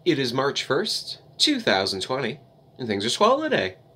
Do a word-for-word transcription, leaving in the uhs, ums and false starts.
It is March first, two thousand twenty, and things are swell today.